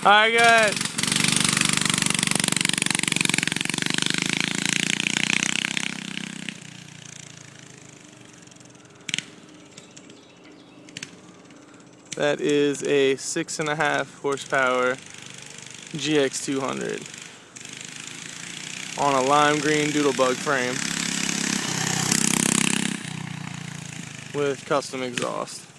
Alright, good. That is a 6.5 horsepower GX200 on a lime green Doodlebug frame with custom exhaust.